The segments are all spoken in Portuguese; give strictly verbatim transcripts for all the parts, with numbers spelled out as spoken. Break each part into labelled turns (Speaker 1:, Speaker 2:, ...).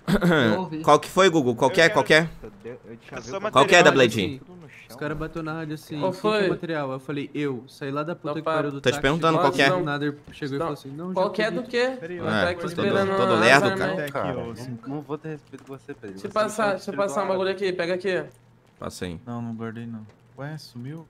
Speaker 1: Qual que foi, Gugu? Qual que é? Qual que é? Qual que é da Blade?
Speaker 2: Os caras bateu na rádio assim,
Speaker 3: qual foi?
Speaker 2: Quem que é material? Eu falei, eu, saí lá da puta
Speaker 3: Não,
Speaker 2: que pariu do
Speaker 1: tô te perguntando qual que é.
Speaker 2: O Nader chegou e falou assim, não,
Speaker 3: qual
Speaker 2: já
Speaker 3: que é do quê?
Speaker 1: É,
Speaker 3: Tô
Speaker 1: todo,
Speaker 3: esperando
Speaker 1: todo
Speaker 3: as
Speaker 1: lerdo,
Speaker 3: armas
Speaker 1: cara.
Speaker 3: aí.
Speaker 4: Cara, não, não vou ter respeito com você, Pedro.
Speaker 3: Deixa eu passar, deixa eu passar um bagulho aqui, pega aqui.
Speaker 1: Passa aí.
Speaker 4: Não, não guardei não. Ué, sumiu?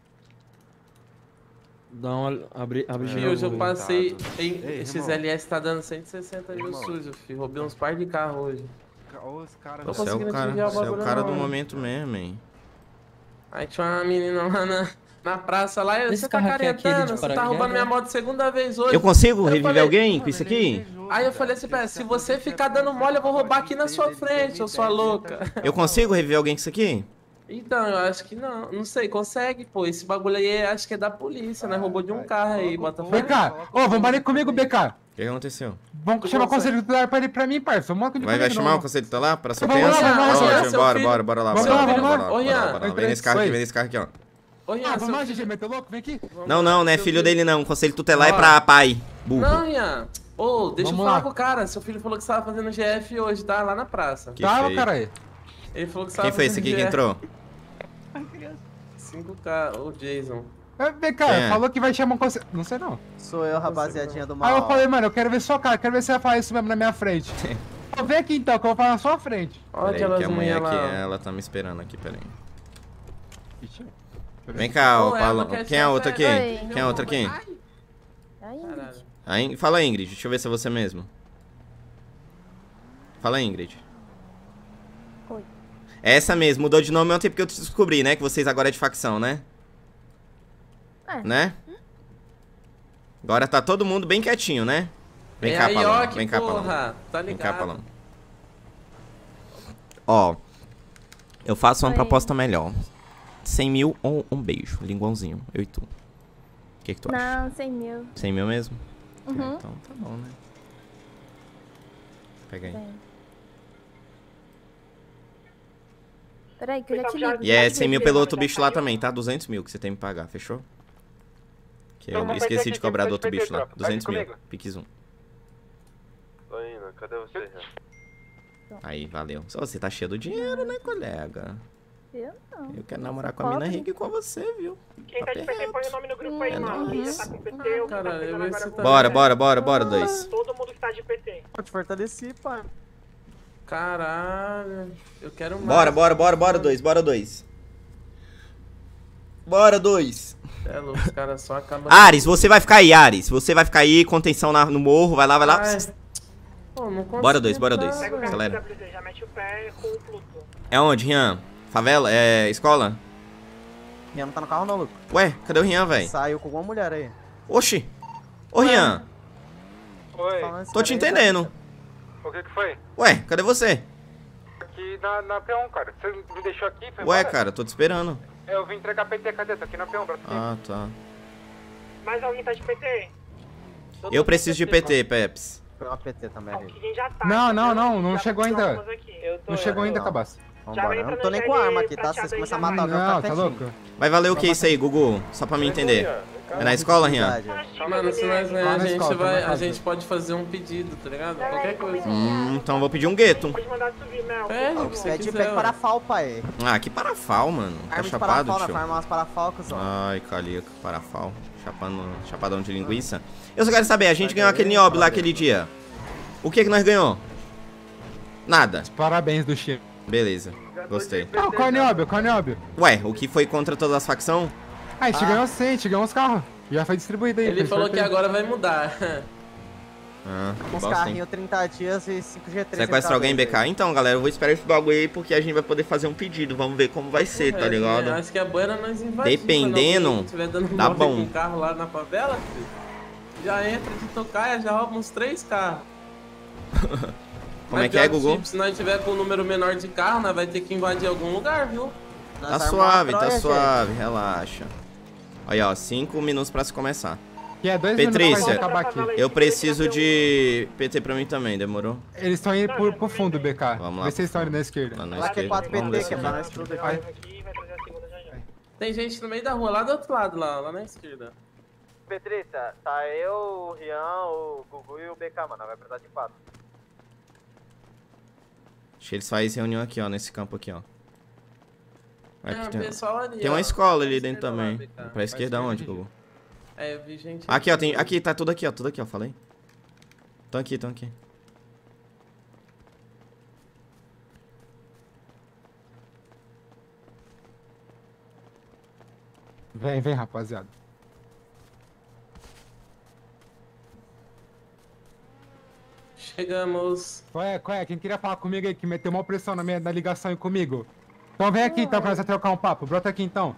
Speaker 2: Dá uma, abre, abre
Speaker 3: Fio, hoje eu passei, em,
Speaker 4: Ei,
Speaker 3: esses
Speaker 4: irmão.
Speaker 3: L S tá dando cento e sessenta mil
Speaker 4: Irmão.
Speaker 3: sujo, filho. Roubei uns par de carro hoje.
Speaker 4: Olha os caras.
Speaker 3: Tô
Speaker 1: Você é o
Speaker 3: conseguindo
Speaker 1: cara,
Speaker 3: desviar o
Speaker 1: você é o
Speaker 3: bagulho
Speaker 1: cara
Speaker 3: não,
Speaker 1: do
Speaker 3: hein?
Speaker 1: momento mesmo, hein?
Speaker 3: Aí tinha uma menina lá na, na praça lá, e
Speaker 5: Esse
Speaker 3: você tá
Speaker 5: carro aqui é aquele de
Speaker 3: caretando, você tá
Speaker 5: paraquedas,
Speaker 3: roubando minha
Speaker 5: né?
Speaker 3: moto segunda vez hoje.
Speaker 1: Eu consigo
Speaker 3: Eu
Speaker 1: reviver
Speaker 3: falei,
Speaker 1: alguém com isso aqui?
Speaker 3: Aí eu falei assim, pera, se você ficar dando mole, eu vou roubar aqui na sua frente, ô sua louca.
Speaker 1: Eu consigo reviver alguém com isso aqui?
Speaker 3: Então, eu acho que não, não sei, consegue, pô, esse bagulho aí é- acho que é da polícia, né, roubou de um carro aí, bota
Speaker 6: B K, ô, vamos ali comigo, B K.
Speaker 1: O que aconteceu?
Speaker 6: Vamos chamar o conselho tutelar pra ele pra mim, parça. Vamos lá
Speaker 1: Vai, vai chamar o conselho tutelar pra sua
Speaker 6: Vamos lá,
Speaker 1: criança?
Speaker 6: vamos lá,
Speaker 1: Ótimo,
Speaker 3: vamos lá.
Speaker 1: bora,
Speaker 3: Seu
Speaker 1: bora,
Speaker 3: filho.
Speaker 1: bora lá,
Speaker 6: Vamos
Speaker 1: bora lá,
Speaker 6: lá,
Speaker 1: bora
Speaker 6: vamos
Speaker 1: lá,
Speaker 6: lá.
Speaker 1: bora lá,
Speaker 3: Ô, Ian,
Speaker 1: bora lá, bora lá. Vem nesse carro aqui, vem nesse carro aqui, ó.
Speaker 3: Ô, Rian,
Speaker 6: Ah,
Speaker 3: seu
Speaker 6: vamos lá,
Speaker 3: filho-
Speaker 6: G G, meteu louco? Vem aqui.
Speaker 1: Não, não, não é
Speaker 3: seu
Speaker 1: filho dele não, o conselho tutelar é
Speaker 3: Bora.
Speaker 1: pra pai, burro.
Speaker 3: Não, Rian, ô, deixa
Speaker 6: Vamos
Speaker 3: eu falar
Speaker 6: lá.
Speaker 3: com o cara, seu filho falou que você tava fazendo G F hoje, tá, lá na praça.
Speaker 1: Que
Speaker 6: Tava,
Speaker 1: feio.
Speaker 6: caralho.
Speaker 3: Ele falou que você tava
Speaker 1: Quem foi esse aqui
Speaker 3: fazendo
Speaker 1: que
Speaker 3: G F.
Speaker 1: entrou?
Speaker 3: cinco K, o Jason.
Speaker 6: É, B K,
Speaker 1: Quem é?
Speaker 6: falou que vai chamar o conselho. Não sei não.
Speaker 7: Sou eu, rapaziadinha do mal.
Speaker 6: Aí eu falei, mano, eu quero ver sua cara, quero ver se você vai falar isso mesmo na minha frente. Ó, vem aqui então, que eu vou falar na sua frente.
Speaker 3: Olha
Speaker 1: Peraí, que
Speaker 3: aquelas
Speaker 1: a mulher
Speaker 3: mulher
Speaker 1: aqui,
Speaker 3: lá.
Speaker 1: ela tá me esperando aqui, peraí.
Speaker 6: Ixi.
Speaker 1: Vem cá,
Speaker 3: Ô,
Speaker 1: ó,
Speaker 3: ela
Speaker 1: Paulo.
Speaker 3: quer
Speaker 1: Quem é a
Speaker 3: tirar
Speaker 1: outra aqui?
Speaker 3: pé.
Speaker 5: Oi.
Speaker 1: Quem é a outra aqui?
Speaker 3: Ai,
Speaker 5: Ai,
Speaker 3: caralho.
Speaker 1: A In- Fala, Ingrid, deixa eu ver se é você mesmo. Fala, Ingrid.
Speaker 5: Oi.
Speaker 1: É essa mesmo, mudou de nome ontem porque eu descobri, né? Que vocês agora é de facção, né?
Speaker 5: É.
Speaker 1: Né? Agora tá todo mundo bem quietinho, né? Vem
Speaker 3: É
Speaker 1: cá,
Speaker 3: aí,
Speaker 1: Palão.
Speaker 3: ó, que
Speaker 1: Vem cá, Palão.
Speaker 3: porra, tá
Speaker 1: Vem cá,
Speaker 3: ligado.
Speaker 1: Palão. Ó, eu faço uma
Speaker 5: Oi.
Speaker 1: proposta melhor. cem mil ou um beijo, linguãozinho, eu e tu. O que que tu acha?
Speaker 5: Não, cem mil.
Speaker 1: cem mil mesmo? É,
Speaker 5: Uhum.
Speaker 1: então tá bom, né? Pega aí.
Speaker 5: Tem. Peraí, que eu já te ligo.
Speaker 1: E é cem mil pelo outro bicho lá também, tá? duzentos mil que você tem que pagar, fechou? Que eu esqueci de cobrar do outro bicho lá. duzentos mil, pique zoom.
Speaker 8: Tô indo, cadê você?
Speaker 1: Aí, valeu. Só você tá cheio do dinheiro, né, colega?
Speaker 5: Eu não.
Speaker 1: Eu quero namorar com a mina rica e com você, viu?
Speaker 9: Quem tá de P T, põe o nome no grupo aí,
Speaker 1: É
Speaker 9: mano. Quem
Speaker 1: nóis.
Speaker 9: já tá com P T, o que tá
Speaker 3: Cara, eu
Speaker 9: pegando
Speaker 3: vi
Speaker 9: agora
Speaker 3: esse
Speaker 9: com
Speaker 1: Bora, bora, bora, bora, dois.
Speaker 9: todo mundo que tá de P T.
Speaker 7: Eu te fortaleci, pai.
Speaker 3: Caralho, eu quero mais.
Speaker 1: Bora, bora, bora, bora, dois, bora, dois. Bora, dois.
Speaker 3: É louco, os caras só acabam...
Speaker 1: Ares, você vai ficar aí, Ares. Você vai ficar aí, contenção na- no morro, vai lá, vai lá.
Speaker 3: Ai, pô, não consigo
Speaker 1: Bora, dois, bora,
Speaker 3: entrar,
Speaker 1: dois.
Speaker 9: Pega o
Speaker 3: velho.
Speaker 9: carro
Speaker 1: Acelera.
Speaker 9: do W D, já mete o pé com o Pluto.
Speaker 1: É onde, Rian? Favela? É escola?
Speaker 7: Rian não tá no carro não, Luco.
Speaker 1: Ué, cadê o Rian, véi?
Speaker 7: Saiu com alguma mulher aí.
Speaker 1: Oxi. Ô, Rian,
Speaker 8: Oi,
Speaker 7: Falando esse
Speaker 1: tô te
Speaker 7: cara aí,
Speaker 1: entendendo.
Speaker 8: o que que foi?
Speaker 1: Ué, cadê você?
Speaker 8: Aqui na, na P um, cara. Você me deixou aqui, foi
Speaker 1: Ué,
Speaker 8: embora?
Speaker 1: cara, tô te esperando.
Speaker 8: Eu vim entregar P T, cadê? Tô aqui na P um, braço.
Speaker 1: Ah, tá.
Speaker 9: Mais alguém tá de P T? Todo
Speaker 1: Eu
Speaker 9: mundo
Speaker 1: preciso de P T, Peps.
Speaker 7: Foi uma P T também
Speaker 9: Ó,
Speaker 7: ali.
Speaker 9: quem já tá,
Speaker 6: Não, não,
Speaker 9: entendeu?
Speaker 6: não, não
Speaker 9: Já
Speaker 6: chegou
Speaker 9: tá
Speaker 6: ainda.
Speaker 9: próximos aqui.
Speaker 6: Não chegou ainda,
Speaker 7: não.
Speaker 6: cabaço.
Speaker 7: Vambora. Eu
Speaker 9: entra
Speaker 7: não
Speaker 9: no
Speaker 7: tô nem com
Speaker 9: G G
Speaker 7: arma aqui, tá?
Speaker 9: prateado
Speaker 7: Vocês
Speaker 9: aí,
Speaker 7: começam a
Speaker 9: já
Speaker 7: matar alguém,
Speaker 6: Não,
Speaker 7: eu
Speaker 6: tá
Speaker 7: quero
Speaker 6: louco?
Speaker 1: Vai valer o que isso aí, Gugu? Só pra mim entender. É na escola, Rian?
Speaker 3: Mano, se nós ganhar,
Speaker 6: Lá
Speaker 3: a
Speaker 6: na
Speaker 3: gente
Speaker 6: escola,
Speaker 3: vai,
Speaker 6: tá na
Speaker 3: a
Speaker 6: casa.
Speaker 3: gente pode fazer um pedido, tá ligado? Qualquer coisa.
Speaker 1: Hum, então eu vou pedir um gueto.
Speaker 9: Pode mandar subir, Mel.
Speaker 3: Pede o que você
Speaker 7: Pede,
Speaker 3: quiser,
Speaker 7: pede
Speaker 3: ué.
Speaker 7: parafal, pai.
Speaker 1: Ah, que parafal, mano. Tá
Speaker 7: Arma de
Speaker 1: chapado,
Speaker 7: parafal, né?
Speaker 1: tio?
Speaker 7: Vai armar umas parafalcas, ó.
Speaker 1: Ai, calica, parafal. Chapando, chapadão de linguiça. Eu só quero saber, a gente ganhou aquele niobe lá aquele dia. O que que nós ganhou? Nada.
Speaker 6: Parabéns do Chico.
Speaker 1: Beleza, gostei.
Speaker 6: Ah, o Corneóbio, Corneóbio.
Speaker 1: Ué, o que foi contra todas as facções?
Speaker 6: Ah, a gente ganhou cem, a gente ganhou uns carros. Já foi distribuído aí.
Speaker 3: Ele
Speaker 6: fez
Speaker 3: falou que
Speaker 6: sorteio.
Speaker 3: agora vai mudar.
Speaker 1: Ah, que
Speaker 7: Uns
Speaker 1: bosta, hein?
Speaker 7: carrinhos trinta dias e cinco G três.
Speaker 1: Sequestra alguém, B K? Então, galera, eu vou esperar esse bagulho aí porque a gente vai poder fazer um pedido. Vamos ver como vai ser, tá
Speaker 3: É,
Speaker 1: ligado?
Speaker 3: Acho que a boa era nós invadir.
Speaker 1: Dependendo,
Speaker 3: quando alguém tiver dando
Speaker 1: dá
Speaker 3: mole
Speaker 1: bom.
Speaker 3: com um carro lá na favela, filho. Já entra de tocaia, já rouba uns três carros.
Speaker 1: Como
Speaker 3: Mas
Speaker 1: é que é,
Speaker 3: pior
Speaker 1: Gugu?
Speaker 3: tipo, se nós tiver com um número menor de carro, nós vai ter que invadir algum lugar, viu?
Speaker 1: Tá suave, tá suave, relaxa. Olha, ó, cinco minutos pra se começar.
Speaker 6: Que é dois minutos pra
Speaker 1: Petrícia,
Speaker 6: gente acabar aqui.
Speaker 1: eu preciso de P T pra mim também, demorou?
Speaker 6: Eles estão indo pro, pro fundo, B K.
Speaker 1: Vamos lá,
Speaker 6: Vê se eles estão
Speaker 1: pro
Speaker 6: indo na esquerda.
Speaker 1: Lá na
Speaker 7: Lá que é
Speaker 1: esquerda.
Speaker 7: quatro
Speaker 1: Vamos
Speaker 7: P T, que é
Speaker 1: decidir.
Speaker 7: pra nós tudo aqui.
Speaker 9: Aqui, vai trazer a segunda já já.
Speaker 3: Tem gente no meio da rua, lá do outro lado, lá, lá na esquerda.
Speaker 7: Petrícia, tá eu, o Rian, o Gugu e o B K, mano. Vai precisar de quatro.
Speaker 1: Acho que eles fazem reunião aqui, ó, nesse campo aqui, ó. Aqui
Speaker 3: É,
Speaker 1: tem,
Speaker 3: pessoal ali,
Speaker 1: tem
Speaker 3: ó.
Speaker 1: uma escola ali
Speaker 3: Pra
Speaker 1: dentro
Speaker 3: esquerda lá,
Speaker 1: também.
Speaker 3: B K.
Speaker 1: Pra esquerda onde, Gugu?
Speaker 3: É, eu vi gente...
Speaker 1: Aqui, ó, tem, aqui, tá tudo aqui, ó, tudo aqui, ó, falei. Tão aqui, tão aqui.
Speaker 6: Vem, vem, rapaziada.
Speaker 3: Chegamos.
Speaker 6: Qual é, qual é? Quem queria falar comigo aí, que meteu uma pressão na minha na ligação aí comigo? Então vem aqui então pra nós trocar um papo. Brota aqui então.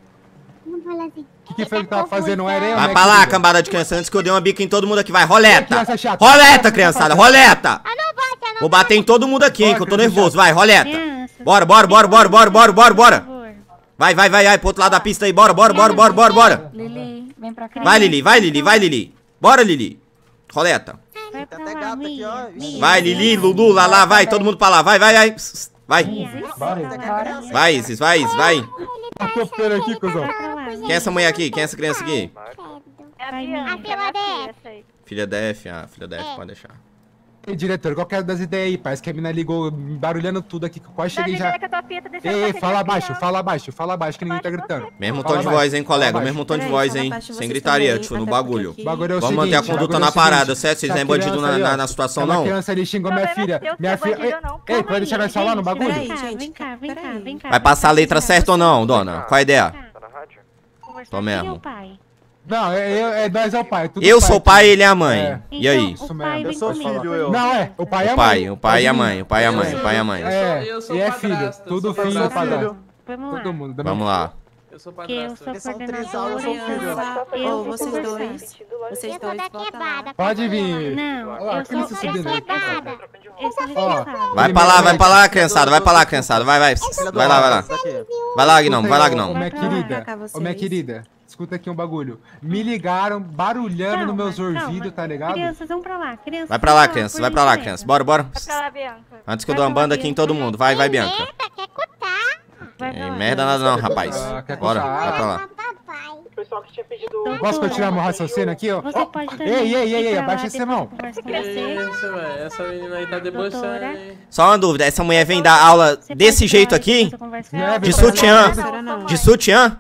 Speaker 5: Não fala assim.
Speaker 6: O que, que foi que tava fazendo? Não era eu,
Speaker 1: Vai
Speaker 6: né,
Speaker 1: pra lá,
Speaker 6: querida?
Speaker 1: cambada de criança, antes que eu dei uma bica em todo mundo aqui, vai, roleta!
Speaker 6: Criança chata.
Speaker 1: Roleta, criançada, roleta!
Speaker 5: Ah, não bate, ah, não
Speaker 1: Vou bater em todo mundo aqui, hein, que eu tô
Speaker 6: Bora,
Speaker 1: nervoso, vai, roleta!
Speaker 10: Crianças,
Speaker 1: Bora, bora, bora, bora, bora, bora, bora,
Speaker 10: por
Speaker 1: bora!
Speaker 10: favor.
Speaker 1: Vai, vai, vai, vai, pro outro lado da pista aí, bora, bora, bora, bora, bora, bora!
Speaker 10: Lili, vem pra cá.
Speaker 1: Vai, Lili, vai, Lili, vai, Lili! Bora, Lili! Roleta!
Speaker 10: Vai
Speaker 7: Tem
Speaker 10: pra
Speaker 7: até
Speaker 10: lá,
Speaker 7: gato aqui, ó.
Speaker 10: Mia, Mia.
Speaker 1: Vai, Lili, Lulu, lá, lá, vai, todo mundo pra lá, vai, vai, vai! Vai!
Speaker 10: Mia,
Speaker 6: Bora,
Speaker 10: vai pra lá, Mia.
Speaker 1: Vai, Isis, vai, Isis, vai!
Speaker 6: Eu tô esperando aqui, cuzão.
Speaker 10: Vai pra lá,
Speaker 1: Quem é essa mulher aqui? Quem é essa criança aqui?
Speaker 10: vai, Mia.
Speaker 5: A fila dessa.
Speaker 1: Filha da F, ah, filha da F, pode deixar.
Speaker 6: Ei, diretor, qual que é das ideias aí? Parece que a mina ligou barulhando tudo aqui, que eu quase cheguei já. Ei, ei, fala baixo, fala baixo, fala baixo, que ninguém tá gritando.
Speaker 1: Mesmo
Speaker 6: Fala
Speaker 1: tom de
Speaker 6: baixo,
Speaker 1: voz, hein, colega?
Speaker 6: fala
Speaker 1: Mesmo
Speaker 6: baixo.
Speaker 1: tom de
Speaker 11: Peraí,
Speaker 1: voz,
Speaker 11: fala
Speaker 1: hein?
Speaker 11: baixo
Speaker 1: Sem
Speaker 11: vocês
Speaker 1: gritaria,
Speaker 11: também,
Speaker 1: tio, no
Speaker 11: até
Speaker 1: bagulho.
Speaker 11: porque
Speaker 6: O bagulho é o
Speaker 1: Vamos
Speaker 6: seguinte,
Speaker 1: manter a
Speaker 6: o bagulho
Speaker 1: conduta
Speaker 6: é o
Speaker 1: na
Speaker 6: seguinte,
Speaker 1: parada, certo? Vocês
Speaker 6: essa
Speaker 1: não é bandido
Speaker 6: criança
Speaker 1: na,
Speaker 6: aí, ó,
Speaker 1: na, na situação,
Speaker 6: aquela
Speaker 1: não?
Speaker 6: criança ali xingou minha filha. Minha filha. Ei, ei,
Speaker 10: Calma
Speaker 6: pode deixar
Speaker 10: aí,
Speaker 6: nós falar no
Speaker 10: gente,
Speaker 6: bagulho?
Speaker 11: Peraí, gente,
Speaker 10: Vem cá, vem cá,
Speaker 11: peraí.
Speaker 10: vem cá.
Speaker 1: Vai passar a letra certa ou não, dona? Qual a ideia?
Speaker 8: Tá na rádio?
Speaker 10: Conversar
Speaker 1: Tô
Speaker 10: com
Speaker 1: mesmo.
Speaker 10: meu pai.
Speaker 6: Não, é, é, é nós é o pai. tudo
Speaker 1: Eu sou o pai e ele é a mãe.
Speaker 6: É.
Speaker 1: E aí?
Speaker 10: Então,
Speaker 6: Isso
Speaker 10: o pai
Speaker 6: mesmo.
Speaker 10: vem
Speaker 7: Eu sou
Speaker 10: comigo.
Speaker 7: filho, eu.
Speaker 6: Não, é. O pai é a
Speaker 1: O
Speaker 6: mãe.
Speaker 1: pai, o pai e a mãe, o pai e a mãe, o pai e a mãe.
Speaker 3: Eu sou-
Speaker 6: É,
Speaker 3: eu sou
Speaker 6: e é
Speaker 3: padrasto,
Speaker 6: filho. Tudo
Speaker 3: eu sou
Speaker 6: filho,
Speaker 3: padrasto.
Speaker 6: padrasto.
Speaker 10: Vamos lá.
Speaker 6: Todo mundo. da
Speaker 1: Vamos
Speaker 6: minha-
Speaker 1: lá.
Speaker 3: Eu sou
Speaker 10: Que eu
Speaker 3: padrasto.
Speaker 10: sou
Speaker 7: Eles são
Speaker 10: coordenadora.
Speaker 7: trisal, eu sou filho.
Speaker 10: Eu
Speaker 11: Ou
Speaker 10: vou
Speaker 11: vocês
Speaker 10: conversar.
Speaker 11: dois, vocês
Speaker 5: Eu sou
Speaker 11: dois,
Speaker 5: da
Speaker 11: volta
Speaker 5: quebrada.
Speaker 11: lá.
Speaker 6: Pode vir.
Speaker 10: Não,
Speaker 6: Olha lá,
Speaker 10: eu sou
Speaker 6: criança
Speaker 5: Eu
Speaker 6: subindo.
Speaker 5: sou da quebrada.
Speaker 10: Eu sou
Speaker 6: Ó,
Speaker 10: responsável.
Speaker 1: Vai pra lá, vai pra lá, criançada, vai pra lá, criançada. Vai, vai. Vai lá, vai lá. Vai lá, Gnome, vai lá,
Speaker 6: Ô,
Speaker 1: Gnome.
Speaker 6: minha
Speaker 10: Vai pra lá.
Speaker 6: querida,
Speaker 11: Pra cá,
Speaker 6: ô, minha
Speaker 11: vocês.
Speaker 6: querida, escuta aqui um bagulho. Me ligaram barulhando
Speaker 10: Calma,
Speaker 6: nos meus
Speaker 10: calma.
Speaker 6: ouvidos, tá ligado?
Speaker 10: Crianças, vão pra lá. Crianças,
Speaker 1: Vai pra lá,
Speaker 10: vão
Speaker 1: criança,
Speaker 10: por
Speaker 1: vai pra lá,
Speaker 10: gentileza.
Speaker 1: criança. Bora, bora.
Speaker 5: Bianca.
Speaker 1: Antes que eu dou uma banda aqui em todo mundo. Vai, vai, Bianca.
Speaker 5: Eita, quer cutar?
Speaker 10: Vai pra
Speaker 1: Tem
Speaker 10: lá.
Speaker 1: merda nada não, rapaz.
Speaker 6: Ah, quer
Speaker 1: Bora,
Speaker 6: contar?
Speaker 1: vai pra lá.
Speaker 5: Papai.
Speaker 9: O pessoal que tinha pedido...
Speaker 6: Posso continuar meu raciocínio aqui, ó?
Speaker 10: Você
Speaker 6: Ó,
Speaker 10: pode também
Speaker 6: Ei, ei, ei,
Speaker 10: ir
Speaker 6: ei,
Speaker 10: pra lá,
Speaker 6: abaixa esse
Speaker 10: depois
Speaker 6: mão.
Speaker 10: eu converso com
Speaker 3: Que
Speaker 10: você.
Speaker 3: isso, velho? Essa menina aí tá debochando.
Speaker 10: Doutora.
Speaker 3: hein?
Speaker 1: Só uma dúvida, essa mulher vem dar aula
Speaker 10: Você
Speaker 1: desse
Speaker 10: pode
Speaker 1: jeito
Speaker 10: falar,
Speaker 1: aqui?
Speaker 10: depois eu converso com
Speaker 6: Não é
Speaker 10: ela.
Speaker 1: De
Speaker 6: verdade.
Speaker 1: sutiã?
Speaker 11: Professora, não.
Speaker 1: De sutiã?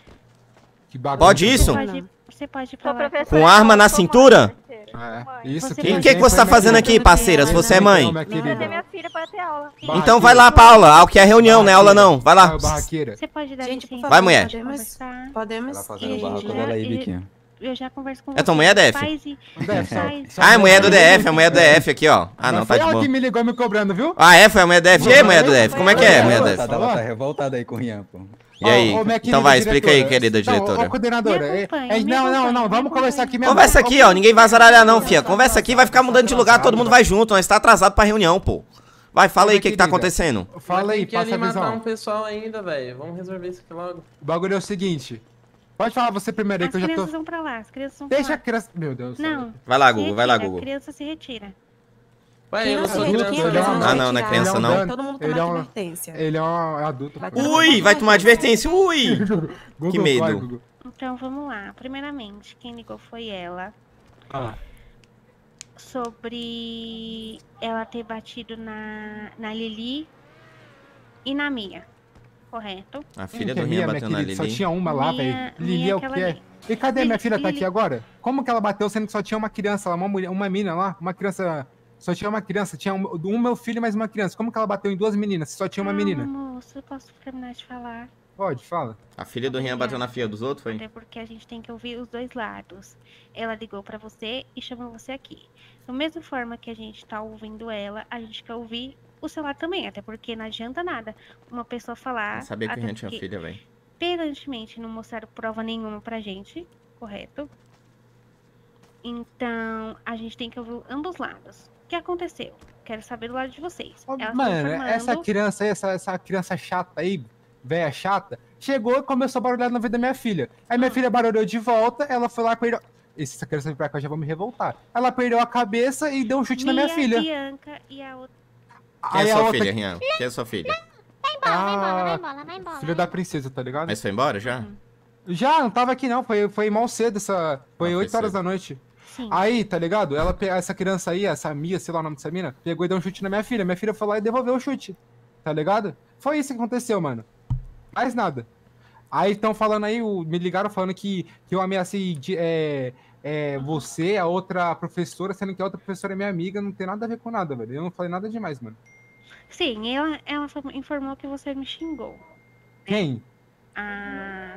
Speaker 6: Que bagulho.
Speaker 1: Pode isso?
Speaker 10: Você pode, você pode falar.
Speaker 1: Com arma na cintura?
Speaker 6: É, isso
Speaker 10: Você
Speaker 6: que
Speaker 1: E o
Speaker 10: pode-
Speaker 1: que, que você tá fazendo aqui, parceira, se você é mãe?
Speaker 6: Minha querida.
Speaker 5: filha para ter aula.
Speaker 1: Então vai lá pra aula, ao que é reunião, não é aula não. Vai lá.
Speaker 6: Ah, barraqueira.
Speaker 10: Você pode dar
Speaker 11: Gente, por
Speaker 10: licença.
Speaker 11: favor,
Speaker 1: Vai, mulher.
Speaker 10: Podemos
Speaker 11: podemos-
Speaker 10: conversar.
Speaker 11: Podemos.
Speaker 10: E
Speaker 4: fazendo
Speaker 10: a
Speaker 4: barraco
Speaker 10: gente
Speaker 4: dela
Speaker 10: já-
Speaker 4: aí,
Speaker 10: e-
Speaker 4: biquinho.
Speaker 10: Eu já converso com
Speaker 1: É tua
Speaker 10: você,
Speaker 1: mulher, Def?
Speaker 10: faz e-
Speaker 6: Def, só-
Speaker 10: faz.
Speaker 6: só-
Speaker 1: Ah, é mulher do D F, é mulher do D F aqui, ó. Ah, não,
Speaker 6: Mas
Speaker 1: tá
Speaker 6: foi
Speaker 1: de
Speaker 6: ela
Speaker 1: boa.
Speaker 6: que me ligou me cobrando, viu?
Speaker 1: Ah, é? Foi a mulher do D F? E aí, mulher do D F? Como é que é, mulher do D F?
Speaker 4: Ela tá revoltada aí com o Rian, pô.
Speaker 1: E aí?
Speaker 6: Ô, ô, minha
Speaker 1: Então
Speaker 6: querida
Speaker 1: vai, explica aí,
Speaker 6: diretora.
Speaker 1: querida
Speaker 6: Não,
Speaker 1: diretora.
Speaker 6: Ô, coordenadora.
Speaker 10: Me
Speaker 6: é-
Speaker 10: acompanha,
Speaker 6: é-
Speaker 10: me
Speaker 6: Não, não,
Speaker 10: acompanha,
Speaker 6: não,
Speaker 10: me
Speaker 6: vamos conversar aqui mesmo.
Speaker 1: Conversa aqui, ó. Ninguém vai zaralhar não, fia. Conversa aqui, vai ficar mudando de lugar, todo mundo vai junto. Nós tá atrasado pra reunião, pô. Vai, fala aí o que que tá
Speaker 6: querida.
Speaker 1: acontecendo.
Speaker 6: Fala aí,
Speaker 3: Tem que
Speaker 6: passa
Speaker 3: ali
Speaker 6: a
Speaker 3: matar um
Speaker 6: visão.
Speaker 3: pessoal ainda, velho. Vamos resolver isso aqui logo.
Speaker 6: O bagulho é o seguinte. Pode falar você primeiro aí,
Speaker 10: As
Speaker 6: que eu já
Speaker 10: crianças
Speaker 6: tô...
Speaker 10: vão pra lá, as crianças vão
Speaker 6: Deixa
Speaker 10: pra
Speaker 6: a
Speaker 10: lá.
Speaker 6: criança... Meu Deus.
Speaker 10: Não.
Speaker 1: Vai lá,
Speaker 10: se
Speaker 1: Gugu, vai lá,
Speaker 10: retira,
Speaker 1: Gugu.
Speaker 10: A criança se retira.
Speaker 3: Ué, eu não sou
Speaker 6: Criança,
Speaker 3: criança,
Speaker 6: ele é um-
Speaker 3: não.
Speaker 1: Ah, não, não é criança,
Speaker 6: Ele é um
Speaker 1: não.
Speaker 6: dano.
Speaker 11: Todo mundo
Speaker 6: Ele
Speaker 11: toma
Speaker 6: é um-
Speaker 11: advertência.
Speaker 6: Ele é um adulto.
Speaker 11: Vai
Speaker 6: pô.
Speaker 11: ter-
Speaker 1: Ui, vai tomar advertência, ui.
Speaker 6: Gugu,
Speaker 1: que medo.
Speaker 6: vai, Gugu.
Speaker 10: Então vamos lá. Primeiramente, quem ligou foi ela.
Speaker 6: Ah.
Speaker 10: Sobre ela ter batido na, na Lili e na Mia. Correto?
Speaker 1: A filha
Speaker 6: Quem
Speaker 1: do
Speaker 6: que é
Speaker 1: Rian
Speaker 6: minha
Speaker 1: bateu na
Speaker 6: querida? Só
Speaker 1: Lili.
Speaker 6: tinha uma lá,
Speaker 10: Minha-
Speaker 6: velho. Lili
Speaker 10: minha
Speaker 6: é o
Speaker 10: aquela
Speaker 6: que é?
Speaker 10: ali.
Speaker 6: E cadê minha
Speaker 10: Lili-
Speaker 6: filha? Tá
Speaker 10: Lili-
Speaker 6: aqui agora? Como que ela bateu sendo que só tinha uma criança lá, uma mulher, uma menina lá? Uma criança... Só tinha uma criança, tinha um, um meu filho e mais uma criança. Como que ela bateu em duas meninas se só tinha uma menina?
Speaker 10: Calma, moço, eu posso terminar de falar?
Speaker 6: Pode, fala.
Speaker 1: A filha do Rian bateu na filha dos outros, foi?
Speaker 10: Até porque a gente tem que ouvir os dois lados. Ela ligou pra você e chamou você aqui. Da mesma forma que a gente tá ouvindo ela, a gente quer ouvir o celular também. Até porque não adianta nada uma pessoa falar.
Speaker 1: Não sabia que o
Speaker 10: até
Speaker 1: Rian tinha
Speaker 10: porque
Speaker 1: filha, velho.
Speaker 10: Perantemente não mostraram prova nenhuma pra gente, correto? Então a gente tem que ouvir ambos lados. O que aconteceu? Quero saber do lado de vocês.
Speaker 6: Ô,
Speaker 10: Elas
Speaker 6: Mano,
Speaker 10: estão formando-
Speaker 6: essa criança aí, essa, essa criança chata aí, velha chata, chegou e começou a barulhar na vida da minha filha. Aí minha filha barulhou de volta, ela foi lá e perdeu... E se essa criança vir pra cá, eu já vou me revoltar. Ela perdeu a cabeça e deu um chute na minha
Speaker 10: Mia,
Speaker 6: filha.
Speaker 10: Bianca e a outra.
Speaker 1: Quem é
Speaker 6: Aí a
Speaker 1: sua
Speaker 6: outra...
Speaker 1: filha, Rian? Quem é sua filha?
Speaker 5: Vai embora, vai embora, vai
Speaker 6: Ah,
Speaker 5: embora, vai embora.
Speaker 6: filha da princesa, tá ligado?
Speaker 1: Mas foi embora já?
Speaker 6: Já, não tava aqui não, foi, foi mal cedo essa... Foi
Speaker 1: Ah, foi
Speaker 6: oito horas
Speaker 1: cedo.
Speaker 6: da noite.
Speaker 10: Sim.
Speaker 6: Aí, tá ligado? Ela, pe- essa criança aí, essa Mia, sei lá o nome dessa mina, pegou e deu um chute na minha filha. Minha filha foi lá e devolveu o chute. Tá ligado? Foi isso que aconteceu, mano. Mais nada. Aí estão falando aí, o- me ligaram falando que, que eu ameacei de, é, é, você, a outra professora, sendo que a outra professora é minha amiga, não tem nada a ver com nada, velho. Eu não falei nada demais, mano.
Speaker 10: Sim, ela, ela fa- informou que você me xingou.
Speaker 6: Quem?
Speaker 10: Ah.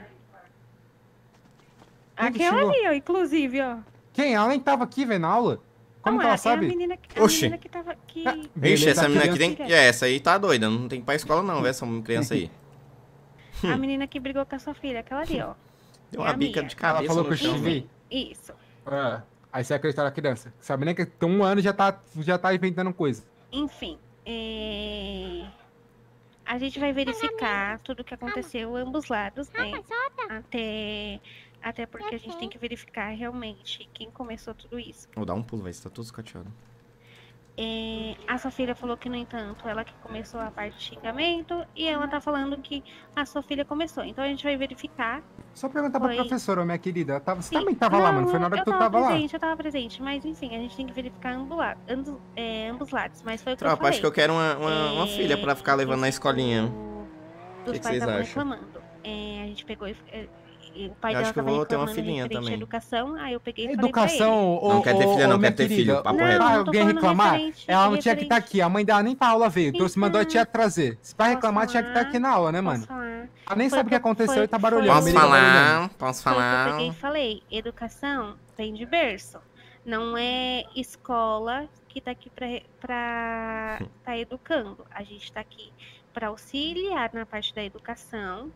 Speaker 6: Quem que
Speaker 10: Aquela
Speaker 6: xingou?
Speaker 10: ali, ó, inclusive, ó.
Speaker 6: Quem? Ela nem tava aqui, velho, na aula. Como
Speaker 10: Não,
Speaker 6: que ela
Speaker 10: é, é a
Speaker 6: sabe?
Speaker 10: menina, que- a
Speaker 1: Oxi.
Speaker 10: menina que tava. Que...
Speaker 6: Ah,
Speaker 1: Ixi,
Speaker 6: beleza,
Speaker 1: essa
Speaker 6: a
Speaker 1: menina aqui
Speaker 6: criança-
Speaker 1: tem. É, essa aí tá doida. Não tem que ir pra escola, não, velho. Essa criança aí.
Speaker 10: A menina que brigou com a sua filha, aquela ali, ó.
Speaker 1: Deu
Speaker 10: É
Speaker 1: uma
Speaker 10: a
Speaker 1: bica
Speaker 10: Mia.
Speaker 1: de cabeça.
Speaker 6: Ela falou
Speaker 1: no
Speaker 6: que eu
Speaker 1: chão,
Speaker 6: xinguei.
Speaker 1: velho.
Speaker 10: Isso.
Speaker 6: É. Aí você acredita na criança. Sabe nem que tem um ano e já tá, já tá inventando coisa.
Speaker 10: Enfim, é, a gente vai verificar tudo o que aconteceu ambos lados, né? Até, até porque a gente tem que verificar realmente quem começou tudo isso.
Speaker 1: Vou dar um pulo, velho. Você tá tudo escateado.
Speaker 10: É, a sua filha falou que, no entanto, ela que começou a parte de xingamento e ela tá falando que a sua filha começou. Então a gente vai verificar.
Speaker 6: Só perguntar pra
Speaker 10: Foi.
Speaker 6: professora, minha querida. Ela tava, você
Speaker 10: Sim.
Speaker 6: também tava lá, mano. Foi na hora
Speaker 10: eu
Speaker 6: que tu
Speaker 10: tava
Speaker 6: tava lá.
Speaker 10: presente, eu tava presente. Mas enfim, a gente tem que verificar ambos, la- ambos, é, ambos lados. Mas foi o que eu
Speaker 1: Tropa,
Speaker 10: falei.
Speaker 1: acho que eu quero uma, uma, uma
Speaker 10: É,
Speaker 1: filha pra ficar levando na
Speaker 10: isso
Speaker 1: escolinha.
Speaker 10: Dos
Speaker 1: Que que
Speaker 10: pais
Speaker 1: vocês
Speaker 10: estavam
Speaker 1: acham?
Speaker 10: reclamando. É, a gente pegou e, é, e o pai
Speaker 1: Eu
Speaker 10: dela
Speaker 1: acho que eu
Speaker 10: tava
Speaker 1: vou ter uma
Speaker 10: reclamando
Speaker 1: filhinha
Speaker 10: referente à
Speaker 1: também.
Speaker 10: educação, aí eu peguei e falei pra
Speaker 6: Educação
Speaker 10: ele.
Speaker 6: ou.
Speaker 1: Não quero ter filha, não,
Speaker 6: minha
Speaker 1: quero ter
Speaker 6: querida,
Speaker 1: filho, papo
Speaker 10: Não,
Speaker 1: reto.
Speaker 6: Pra
Speaker 10: eu tô
Speaker 6: alguém
Speaker 10: falando
Speaker 6: reclamar,
Speaker 10: referente-
Speaker 6: ela não tinha que estar
Speaker 10: referente.
Speaker 6: aqui. A mãe dela nem pra aula veio. Então se mandou a tia trazer. Se pra
Speaker 10: Posso
Speaker 6: reclamar, tinha que estar
Speaker 10: falar?
Speaker 6: aqui na aula, né,
Speaker 10: Posso
Speaker 6: mano?
Speaker 10: falar?
Speaker 6: Ela nem
Speaker 10: Foi
Speaker 6: sabe o que
Speaker 10: o que-
Speaker 6: aconteceu
Speaker 10: foi-
Speaker 6: e tá
Speaker 10: foi-
Speaker 6: barulhando.
Speaker 1: Posso
Speaker 6: me liga barulhando.
Speaker 1: falar? Posso
Speaker 10: Foi o que eu
Speaker 1: falar?
Speaker 10: peguei e falei. Educação vem de berço. Não é escola que tá aqui pra, pra tá educando. A gente tá aqui pra auxiliar na parte da educação,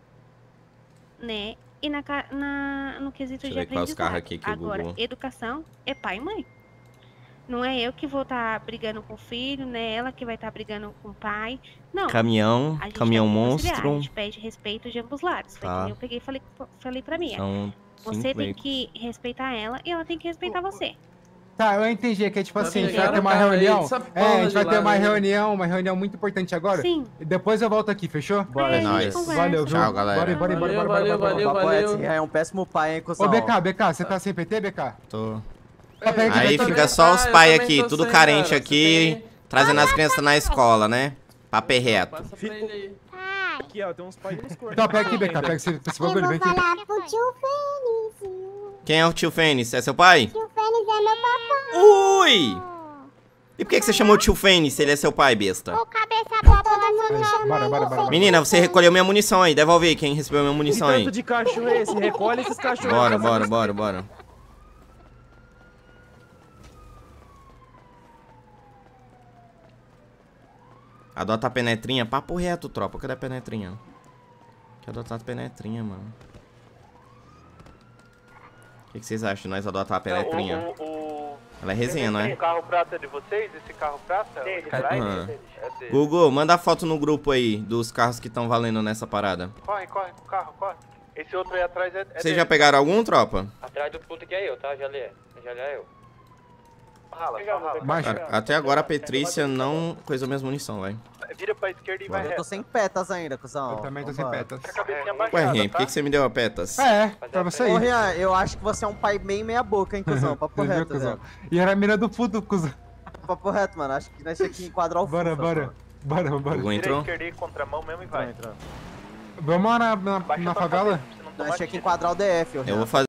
Speaker 10: né? E na, ca- na, no quesito
Speaker 1: Deixa eu
Speaker 10: de
Speaker 1: ver quais
Speaker 10: aprendizado.
Speaker 1: carros aqui que o
Speaker 10: Agora,
Speaker 1: Google-
Speaker 10: educação é pai e mãe. Não é eu que vou estar brigando com o filho, né? Ela que vai estar brigando com o pai. Não.
Speaker 1: Caminhão,
Speaker 10: A gente
Speaker 1: caminhão
Speaker 10: tá aqui pra auxiliar,
Speaker 1: monstro.
Speaker 10: A gente pede respeito de ambos lados. Foi
Speaker 1: Tá.
Speaker 10: que eu peguei e falei, falei pra Mia.
Speaker 1: São
Speaker 10: Você
Speaker 1: cinco
Speaker 10: tem
Speaker 1: veículos.
Speaker 10: que respeitar ela e ela tem que respeitar você.
Speaker 6: Tá, eu entendi que é tipo
Speaker 3: Tá
Speaker 6: assim, a gente vai
Speaker 3: pegando
Speaker 6: ter uma
Speaker 3: o cara aí,
Speaker 6: reunião.
Speaker 3: essa
Speaker 6: É, a
Speaker 3: porra
Speaker 6: gente
Speaker 3: de
Speaker 6: vai ter
Speaker 3: lá,
Speaker 6: uma
Speaker 3: né?
Speaker 6: reunião, uma reunião muito importante agora.
Speaker 10: Sim.
Speaker 6: E depois eu volto aqui, fechou?
Speaker 3: Bora,
Speaker 10: Aí a
Speaker 1: nóis.
Speaker 10: gente conversa.
Speaker 6: Valeu, viu?
Speaker 1: Tchau, galera.
Speaker 6: Bora, bora, bora,
Speaker 3: Valeu,
Speaker 6: bora,
Speaker 3: valeu,
Speaker 6: bora, bora.
Speaker 3: valeu,
Speaker 7: Papo
Speaker 3: valeu.
Speaker 7: reto, é um péssimo pai, hein, cuzão.
Speaker 6: Ô, B K, B K, você tá sem P T, B K?
Speaker 1: Tô.
Speaker 6: Tá pega aqui,
Speaker 1: Aí
Speaker 6: B K.
Speaker 1: fica
Speaker 3: também
Speaker 1: só
Speaker 3: tá,
Speaker 1: os
Speaker 3: eu
Speaker 1: pais
Speaker 3: também
Speaker 1: aqui,
Speaker 3: tô
Speaker 1: tudo
Speaker 3: sem,
Speaker 1: carente
Speaker 3: cara,
Speaker 1: aqui,
Speaker 3: você
Speaker 1: trazendo as crianças na escola, né? Papo é reto.
Speaker 3: Passa pra ele aí.
Speaker 5: Pai,
Speaker 8: Aqui, ó, tem uns pais de escorno.
Speaker 6: Tá, pega aqui, B K, pega esse, esse
Speaker 5: eu
Speaker 6: bagulho,
Speaker 5: vou
Speaker 6: vem aqui.
Speaker 5: falar pro tio Fênix.
Speaker 1: Quem é o tio Fênix? É seu pai?
Speaker 5: Tio Fênix é meu papai.
Speaker 1: Ui! E por que, que você chamou o tio Fênix se ele é seu pai, besta?
Speaker 5: O cabeça pra todo mundo chama
Speaker 6: Bora, bora, bora.
Speaker 1: Menina, você recolheu minha munição aí. Devolve aí quem recebeu minha
Speaker 8: Que
Speaker 1: munição aí.
Speaker 8: tanto de cachorro é esse? Recolhe esses cachorros.
Speaker 1: Bora, bora, bora, bora. Adota a penetrinha. Papo reto, tropa. Cadê a penetrinha? Quer adotar a penetrinha, mano. O que, que vocês acham de nós adotar a penetrinha?
Speaker 8: O, o, o...
Speaker 1: Ela é resenha, não é?
Speaker 8: O carro prata é de vocês? Esse carro prata?
Speaker 9: Dele,
Speaker 8: O Drive?
Speaker 1: Ah.
Speaker 8: É dele.
Speaker 1: Google, manda a foto no grupo aí dos carros que estão valendo nessa parada.
Speaker 8: Corre, corre, o carro, corre. Esse outro aí atrás é, é
Speaker 1: Vocês
Speaker 8: dele.
Speaker 1: já pegaram algum, tropa?
Speaker 11: Atrás do puto que é eu, tá? Já lê. Já lê eu.
Speaker 8: Rala, só rala.
Speaker 6: Marcha.
Speaker 1: Cara, até agora a Petrícia não coisou minhas munição, vai.
Speaker 8: Vira pra esquerda e vai
Speaker 7: Eu
Speaker 8: reto.
Speaker 7: tô sem petas ainda, cuzão.
Speaker 6: Eu também tô sem
Speaker 7: Vambora.
Speaker 6: petas.
Speaker 8: Com a cabecinha
Speaker 1: Ué,
Speaker 8: baixada,
Speaker 1: Ren, por
Speaker 8: tá?
Speaker 1: que, que você me deu a petas?
Speaker 6: É, pra você
Speaker 7: Ô,
Speaker 6: aí.
Speaker 7: Rian, eu acho que você é um pai meio meia boca, hein, cuzão? Papo
Speaker 6: Viu,
Speaker 7: reto,
Speaker 6: cuzão?
Speaker 7: velho.
Speaker 6: E era a mina do puto, cuzão.
Speaker 7: Papo reto, mano. Acho que nós temos que enquadrar o
Speaker 6: Bora,
Speaker 7: Fufa,
Speaker 6: bora.
Speaker 7: mano.
Speaker 6: Bora, bora.
Speaker 1: Google
Speaker 8: Vira a
Speaker 1: entrou?
Speaker 8: esquerda e contramão mesmo e vai.
Speaker 7: Entrou, entrou.
Speaker 6: Vamos lá na, na,
Speaker 8: Baixa
Speaker 6: na
Speaker 8: tua
Speaker 6: favela?
Speaker 8: cabeça, senão toma
Speaker 7: Nós temos que
Speaker 8: tiro.
Speaker 7: enquadrar o D F, ô
Speaker 1: Eu
Speaker 7: Rian.
Speaker 1: vou fazer